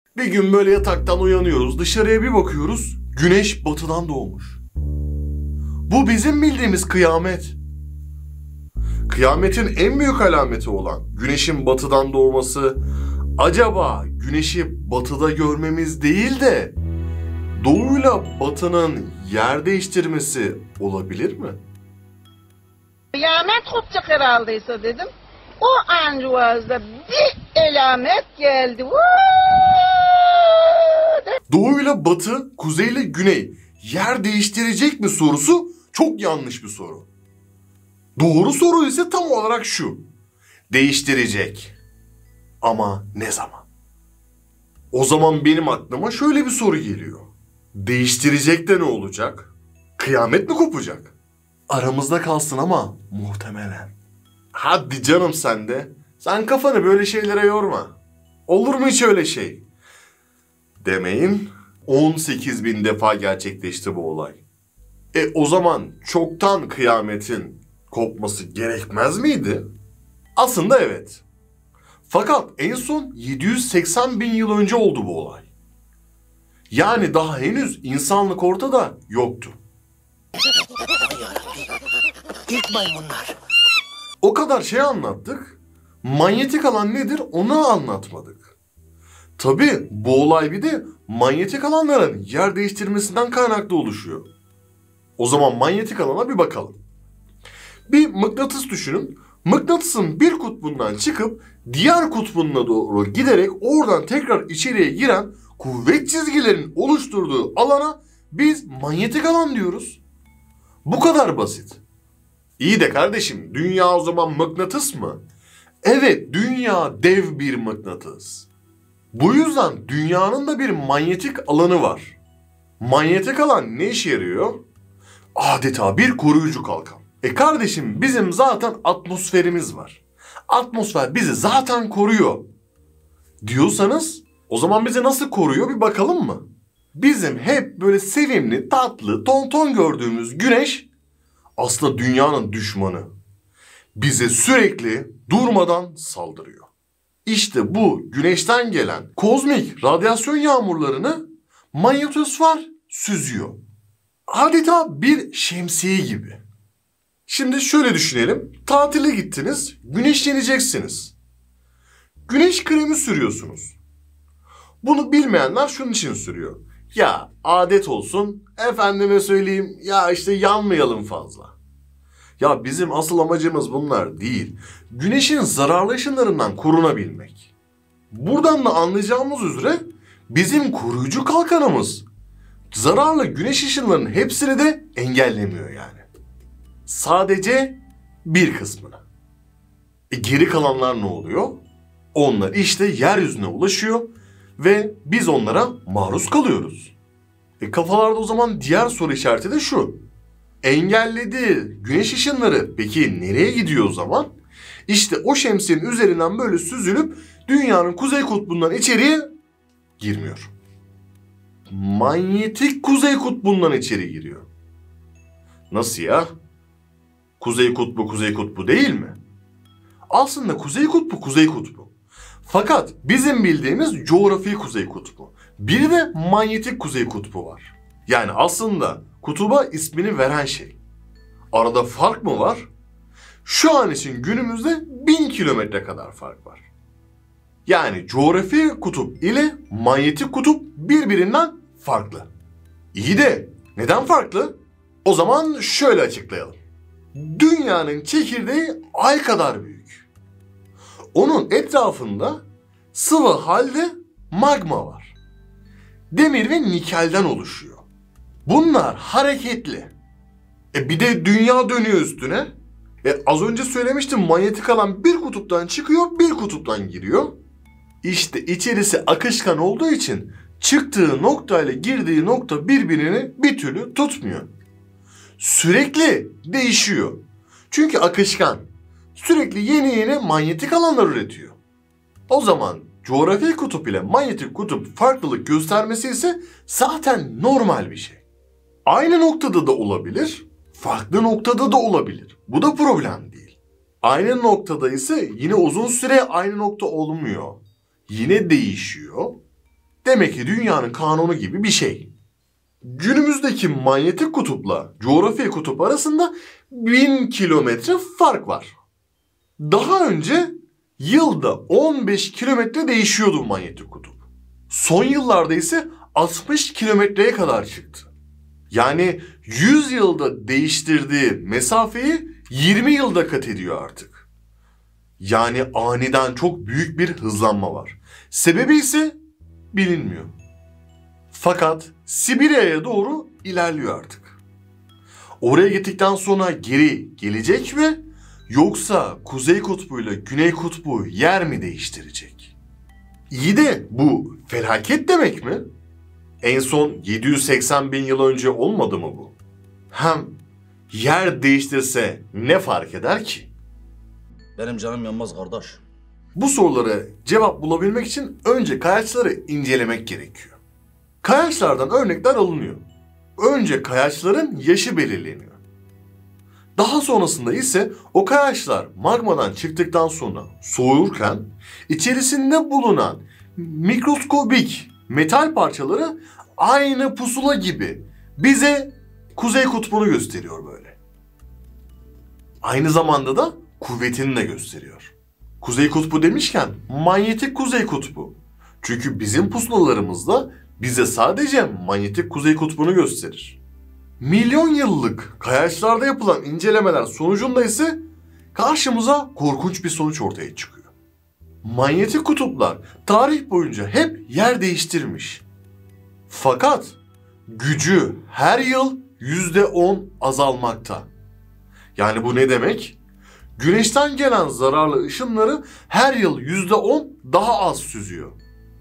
Bir gün böyle yataktan uyanıyoruz, dışarıya bir bakıyoruz, güneş batıdan doğmuş. Bu bizim bildiğimiz kıyamet. Kıyametin en büyük alameti olan güneşin batıdan doğması, acaba güneşi batıda görmemiz değil de doğuyla batının yer değiştirmesi olabilir mi? Kıyamet kopacak herhaldeyse dedim. O ancuvazda bir elamet geldi. Doğuyla batı, kuzeyle güney yer değiştirecek mi sorusu çok yanlış bir soru. Doğru soru ise tam olarak şu: değiştirecek. Ama ne zaman? O zaman benim aklıma şöyle bir soru geliyor. Değiştirecek de ne olacak? Kıyamet mi kopacak? Aramızda kalsın ama muhtemelen. Hadi canım sen de. Sen kafanı böyle şeylere yorma. Olur mu hiç öyle şey? Demeyin, 18 bin defa gerçekleşti bu olay. O zaman çoktan kıyametin kopması gerekmez miydi? Aslında evet. Fakat en son 780 bin yıl önce oldu bu olay. Yani daha henüz insanlık ortada yoktu. İlk maymunlar. O kadar şey anlattık. Manyetik alan nedir onu anlatmadık. Tabii bu olay bir de manyetik alanların yer değiştirmesinden kaynaklı oluşuyor. O zaman manyetik alana bir bakalım. Bir mıknatıs düşünün. Mıknatısın bir kutbundan çıkıp diğer kutbuna doğru giderek oradan tekrar içeriye giren kuvvet çizgilerinin oluşturduğu alana biz manyetik alan diyoruz. Bu kadar basit. İyi de kardeşim, dünya o zaman mıknatıs mı? Evet, dünya dev bir mıknatıs. Bu yüzden dünyanın da bir manyetik alanı var. Manyetik alan ne işe yarıyor? Adeta bir koruyucu kalkan. Kardeşim, bizim zaten atmosferimiz var. Atmosfer bizi zaten koruyor diyorsanız o zaman bizi nasıl koruyor bir bakalım mı? Bizim hep böyle sevimli, tatlı, tonton gördüğümüz güneş aslında dünyanın düşmanı. Bize sürekli durmadan saldırıyor. İşte bu güneşten gelen kozmik radyasyon yağmurlarını manyetosfer süzüyor. Adeta bir şemsiye gibi. Şimdi şöyle düşünelim. Tatile gittiniz, güneşleneceksiniz. Güneş kremi sürüyorsunuz. Bunu bilmeyenler şunun için sürüyor. Ya adet olsun, efendime söyleyeyim, ya işte yanmayalım fazla. Ya bizim asıl amacımız bunlar değil. Güneşin zararlı ışınlarından korunabilmek. Buradan da anlayacağımız üzere bizim koruyucu kalkanımız zararlı güneş ışınlarının hepsini de engellemiyor yani. Sadece bir kısmını. Geri kalanlar ne oluyor? Onlar işte yeryüzüne ulaşıyor ve biz onlara maruz kalıyoruz. Kafalarda o zaman diğer soru işareti de şu: engellediği güneş ışınları peki nereye gidiyor o zaman? İşte o şemsiyenin üzerinden böyle süzülüp dünyanın kuzey kutbundan içeriye girmiyor. Manyetik kuzey kutbundan içeri giriyor. Nasıl ya? Kuzey kutbu değil mi? Aslında kuzey kutbu kuzey kutbu. Fakat bizim bildiğimiz coğrafi kuzey kutbu. Bir de manyetik kuzey kutbu var. Yani aslında kutuba ismini veren şey. Arada fark mı var? Şu an için günümüzde 1000 kilometre kadar fark var. Yani coğrafi kutup ile manyetik kutup birbirinden farklı. İyi de neden farklı? O zaman şöyle açıklayalım. Dünyanın çekirdeği ay kadar büyük. Onun etrafında sıvı halde magma var. Demir ve nikelden oluşuyor. Bunlar hareketli. Bir de dünya dönüyor üstüne. Az önce söylemiştim, manyetik alan bir kutuptan çıkıyor, bir kutuptan giriyor. İşte içerisi akışkan olduğu için çıktığı nokta ile girdiği nokta birbirini bir türlü tutmuyor. Sürekli değişiyor. Çünkü akışkan. Sürekli yeni manyetik alanlar üretiyor. O zaman coğrafi kutup ile manyetik kutup farklılık göstermesi ise zaten normal bir şey. Aynı noktada da olabilir, farklı noktada da olabilir. Bu da problem değil. Aynı noktada ise yine uzun süre aynı nokta olmuyor. Yine değişiyor. demek ki dünyanın kanunu gibi bir şey. Günümüzdeki manyetik kutupla coğrafi kutup arasında 1000 kilometre fark var. Daha önce yılda 15 kilometre değişiyordu manyetik kutup. Son yıllarda ise 60 kilometreye kadar çıktı. Yani 100 yılda değiştirdiği mesafeyi 20 yılda kat ediyor artık. Yani aniden çok büyük bir hızlanma var. Sebebi ise bilinmiyor. Fakat Sibirya'ya doğru ilerliyor artık. Oraya gittikten sonra geri gelecek mi? Yoksa Kuzey Kutbu ile Güney Kutbu yer mi değiştirecek? İyi de bu felaket demek mi? En son 780 bin yıl önce olmadı mı bu? Hem yer değiştirse ne fark eder ki? Benim canım yanmaz kardeş. Bu sorulara cevap bulabilmek için önce kayaçları incelemek gerekiyor. Kayaçlardan örnekler alınıyor. Önce kayaçların yaşı belirleniyor. Daha sonrasında ise o kayaçlar magmadan çıktıktan sonra soğurken içerisinde bulunan mikroskobik metal parçaları aynı pusula gibi bize Kuzey Kutbu'nu gösteriyor böyle. Aynı zamanda da kuvvetini de gösteriyor. Kuzey Kutbu demişken manyetik Kuzey Kutbu. Çünkü bizim pusulalarımızda bize sadece manyetik Kuzey Kutbu'nu gösterir. Milyon yıllık kayaçlarda yapılan incelemeler sonucunda ise karşımıza korkunç bir sonuç ortaya çıkıyor. Manyetik kutuplar tarih boyunca hep yer değiştirmiş. Fakat gücü her yıl %10 azalmakta. Yani bu ne demek? Güneşten gelen zararlı ışınları her yıl %10 daha az süzüyor.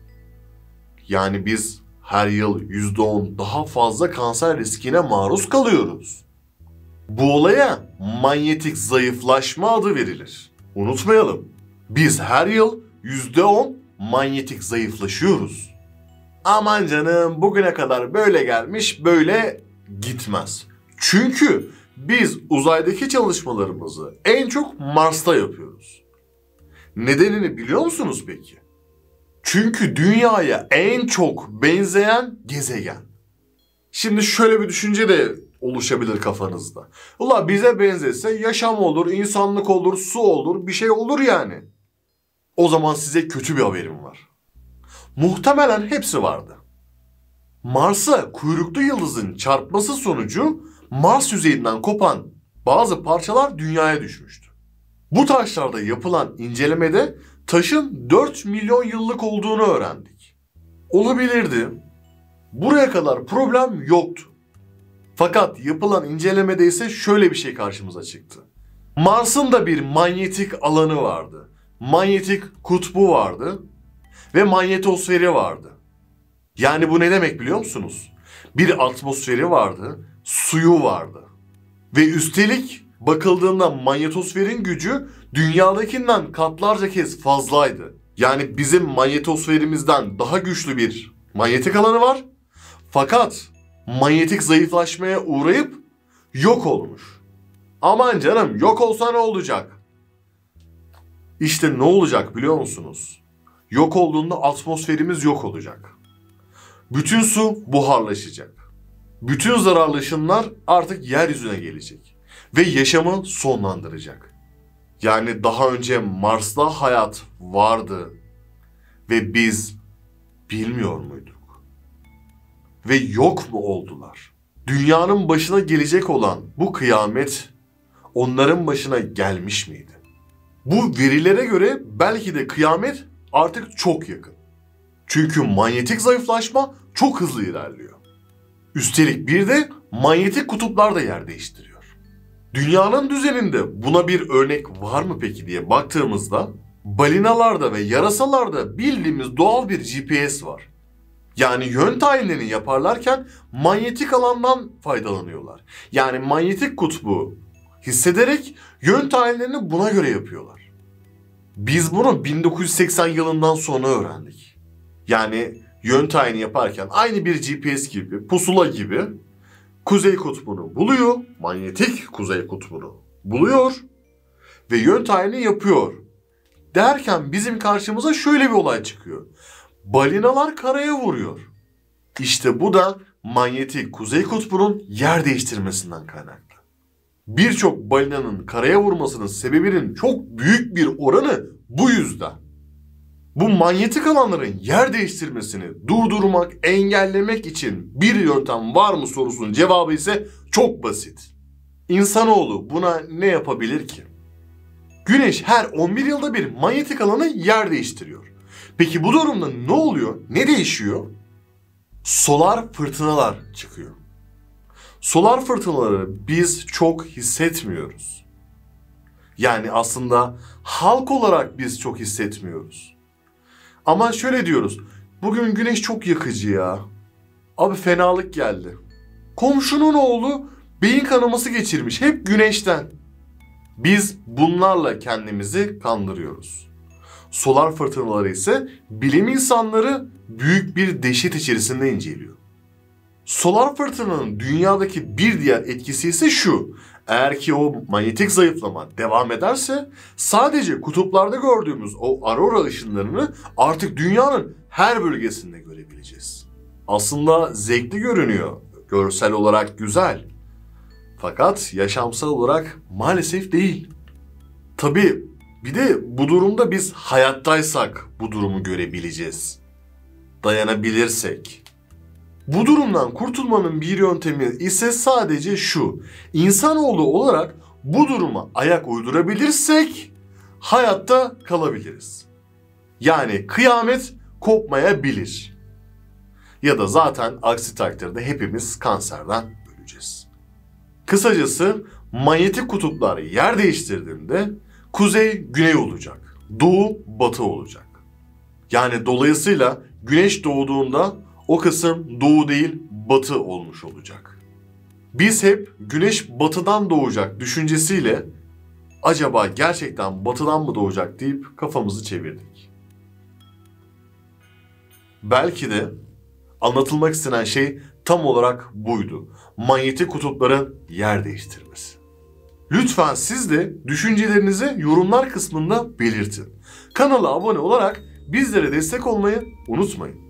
Yani biz her yıl %10 daha fazla kanser riskine maruz kalıyoruz. Bu olaya manyetik zayıflaşma adı verilir. Unutmayalım. Biz her yıl %10 manyetik zayıflaşıyoruz. Aman canım bugüne kadar böyle gelmiş böyle gitmez. Çünkü biz uzaydaki çalışmalarımızı en çok Mars'ta yapıyoruz. Nedenini biliyor musunuz peki? Çünkü dünyaya en çok benzeyen gezegen. Şimdi şöyle bir düşünce de oluşabilir kafanızda. Ula bize benzese yaşam olur, insanlık olur, su olur, bir şey olur yani. O zaman size kötü bir haberim var. Muhtemelen hepsi vardı. Mars'a kuyruklu yıldızın çarpması sonucu Mars yüzeyinden kopan bazı parçalar dünyaya düşmüştü. Bu taşlarda yapılan incelemede taşın 4 milyon yıllık olduğunu öğrendik. Olabilirdi. Buraya kadar problem yoktu. Fakat yapılan incelemede ise şöyle bir şey karşımıza çıktı. Mars'ın da bir manyetik alanı vardı. Manyetik kutbu vardı ve manyetosferi vardı. Yani bu ne demek biliyor musunuz? Bir atmosferi vardı, suyu vardı. Ve üstelik bakıldığında manyetosferin gücü dünyadakinden katlarca kez fazlaydı. Yani bizim manyetosferimizden daha güçlü bir manyetik alanı var. Fakat manyetik zayıflaşmaya uğrayıp yok olmuş. Aman canım yok olsa ne olacak? İşte ne olacak biliyor musunuz? Yok olduğunda atmosferimiz yok olacak. Bütün su buharlaşacak. Bütün zararlı ışınlar artık yeryüzüne gelecek. Ve yaşamı sonlandıracak. Yani daha önce Mars'ta hayat vardı. Ve biz bilmiyor muyduk? Ve yok mu oldular? Dünyanın başına gelecek olan bu kıyamet onların başına gelmiş miydi? Bu verilere göre belki de kıyamet artık çok yakın. Çünkü manyetik zayıflaşma çok hızlı ilerliyor. Üstelik bir de manyetik kutuplar da yer değiştiriyor. Dünyanın düzeninde buna bir örnek var mı peki diye baktığımızda balinalarda ve yarasalarda bildiğimiz doğal bir GPS var. Yani yön tayinlerini yaparlarken manyetik alandan faydalanıyorlar. Yani manyetik kutbu hissederek yön tayinlerini buna göre yapıyorlar. Biz bunu 1980 yılından sonra öğrendik. Yani yön tayini yaparken aynı bir GPS gibi, pusula gibi Kuzey Kutbu'nu buluyor, manyetik Kuzey Kutbu'nu buluyor ve yön tayini yapıyor. Derken bizim karşımıza şöyle bir olay çıkıyor. balinalar karaya vuruyor. İşte bu da manyetik kuzey kutbunun yer değiştirmesinden kaynaklı. Birçok balinanın karaya vurmasının sebebinin çok büyük bir oranı bu yüzden. Bu manyetik alanların yer değiştirmesini durdurmak, engellemek için bir yöntem var mı sorusunun cevabı ise çok basit. İnsanoğlu buna ne yapabilir ki? Güneş her 11 yılda bir manyetik alanı yer değiştiriyor. Peki bu durumda ne oluyor? Ne değişiyor? Solar fırtınalar çıkıyor. Solar fırtınaları biz çok hissetmiyoruz. Yani aslında halk olarak biz çok hissetmiyoruz. Ama şöyle diyoruz. Bugün güneş çok yakıcı ya. Abi fenalık geldi. Komşunun oğlu beyin kanaması geçirmiş. Hep güneşten. Biz bunlarla kendimizi kandırıyoruz. Solar fırtınaları ise bilim insanları büyük bir dehşet içerisinde inceliyor. Solar fırtınanın dünyadaki bir diğer etkisi ise şu. Eğer ki o manyetik zayıflama devam ederse sadece kutuplarda gördüğümüz o aurora ışınlarını artık dünyanın her bölgesinde görebileceğiz. Aslında zevkli görünüyor, görsel olarak güzel. Fakat yaşamsal olarak maalesef değil. Tabii bir de bu durumda biz hayattaysak bu durumu görebileceğiz. Dayanabilirsek. Bu durumdan kurtulmanın bir yöntemi ise sadece şu. İnsanoğlu olarak bu duruma ayak uydurabilirsek hayatta kalabiliriz. Yani kıyamet kopmayabilir. Ya da zaten aksi takdirde hepimiz kanserden öleceğiz. Kısacası manyetik kutuplar yer değiştirdiğinde kuzey güney olacak. Doğu batı olacak. Yani dolayısıyla güneş doğduğunda o kısım doğu değil batı olmuş olacak. Biz hep güneş batıdan doğacak düşüncesiyle acaba gerçekten batıdan mı doğacak deyip kafamızı çevirdik. Belki de anlatılmak istenen şey tam olarak buydu. Manyetik kutupların yer değiştirmesi. Lütfen siz de düşüncelerinizi yorumlar kısmında belirtin. Kanala abone olarak bizlere destek olmayı unutmayın.